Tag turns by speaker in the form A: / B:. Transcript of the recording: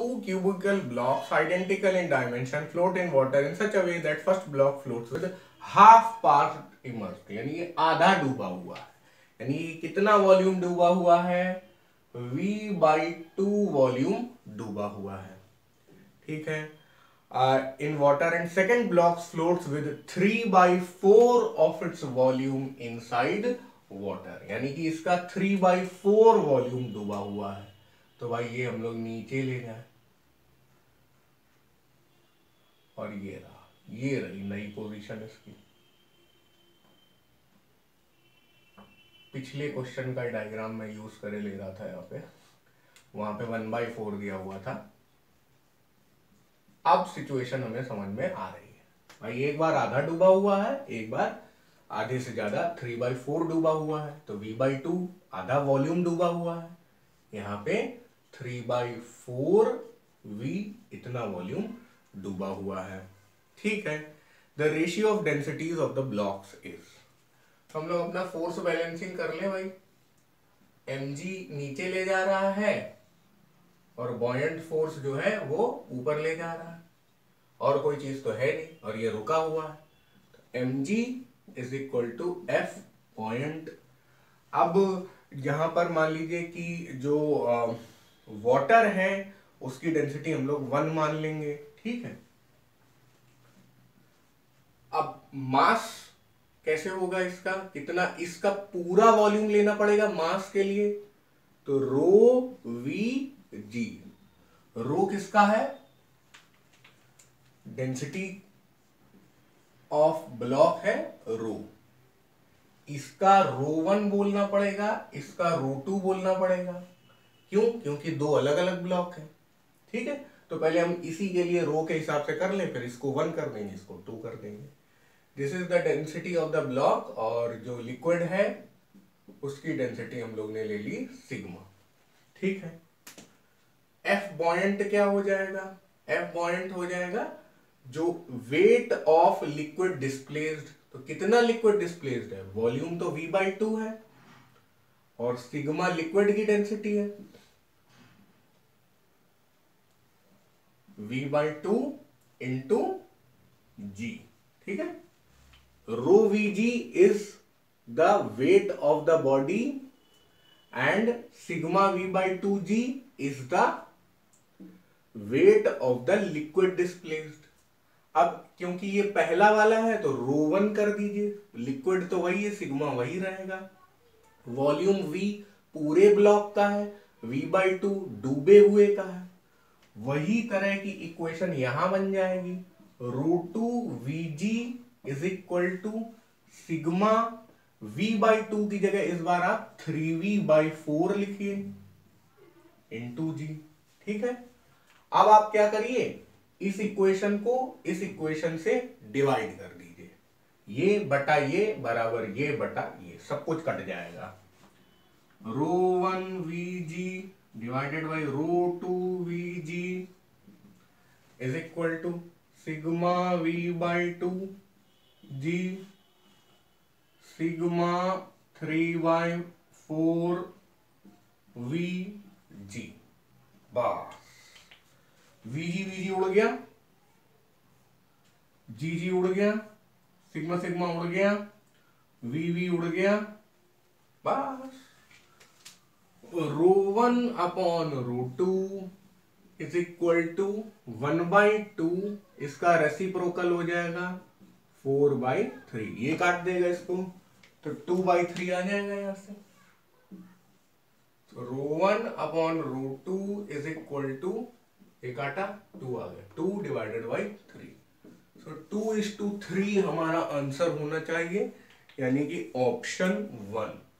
A: two cubical blocks identical in dimension float in water in such a way that first block floats with half part immersed, यानी ये आधा डूबा हुआ है, यानी ये कितना वॉल्यूम डूबा हुआ है, V/2 वॉल्यूम डूबा हुआ है, ठीक है। In water and second block floats with 3/4 of its volume inside water, यानी कि इसका 3/4 वॉल्यूम डूबा हुआ है। तो भाई ये हम लोग नीचे ले जाए और ये रही नई पोजीशन इसकी। पिछले क्वेश्चन का डायग्राम मैं यूज करे ले रहा था, यहाँ पे वहां पे 1/4 दिया हुआ था। अब सिचुएशन हमें समझ में आ रही है। भाई एक बार आधा डूबा हुआ है, एक बार आधे से ज्यादा 3/4 डूबा हुआ है, तो V/2 आधा वॉल्यूम डूबा हुआ है, यहाँ पे 3/4 V इतना वॉल्यूम डूबा हुआ है, ठीक है। The ratio of densities of the blocks is, हम लोग अपना फोर्स बैलेंसिंग कर ले भाई। mg नीचे ले जा रहा है और बॉयंट फोर्स जो है वो ऊपर ले जा रहा है, और कोई चीज तो है नहीं, और ये रुका हुआ है, तो mg is equal to F point. अब यहां पर मान लीजिए कि जो वाटर है उसकी डेंसिटी हम लोग 1 मान लेंगे, ठीक है। अब मास कैसे होगा इसका, कितना, इसका पूरा वॉल्यूम लेना पड़ेगा मास के लिए, तो ρVg, रो किसका है, डेंसिटी ऑफ ब्लॉक है रो, इसका ρ1 बोलना पड़ेगा, इसका ρ2 बोलना पड़ेगा। क्यों, क्योंकि दो अलग अलग ब्लॉक हैं, ठीक है। तो पहले हम इसी के लिए रो के हिसाब से कर लें, फिर इसको 1 कर देंगे, इसको 2 कर देंगे। This is the density of the block, और जो लिक्विड है उसकी डेंसिटी हम लोग ने ले ली सिग्मा, ठीक है। F बॉयंट क्या हो जाएगा, F बॉयंट हो जाएगा जो वेट ऑफ लिक्विड डिस्प्लेस्ड, तो कितना लिक्विड डिस्प्लेस्ड है, वॉल्यूम तो V/2 है और सिग्मा लिक्विड की डेंसिटी है, V/2 इंटू G, ठीक है। ρVg is the weight of the body and sigma V/2G is the weight of the liquid displaced. अब क्योंकि ये पहला वाला है तो ρ1 कर दीजिए, लिक्विड तो वही है, सिग्मा वही रहेगा, वॉल्यूम V पूरे ब्लॉक का है, V/2 डूबे हुए का है, वही तरह की इक्वेशन यहां बन जाएगी, ρ2Vg is equal to sigma V/2 की जगह इस बार आप 3V/4 लिखिए इंटू जी, ठीक है। अब आप क्या करिए, इस इक्वेशन को इस इक्वेशन से डिवाइड कर दीजिए, ये बटा ये बराबर ये बटा ये, सब कुछ कट जाएगा। ρ1Vg divided by ρ2Vg is equal to sigma V/2G sigma 3/4Vg, बस Vg उड़ गया, G उड़ गया, सिग्मा सिग्मा उड़ गया, V उड़ गया, बस ρ1 अपॉन ρ2 इज इक्वल टू 1/2, इसका रेसिप्रोकल हो जाएगा 4/3, ये काट देगा इसको, तो 2/3 आ जाएगा यहां से, तो ρ1 अपॉन ρ2 इज इक्वल टू, ये काटा 2 आ गया, 2 डिवाइडेड बाई 3, सो 2:3 हमारा आंसर होना चाहिए, यानी कि ऑप्शन 1।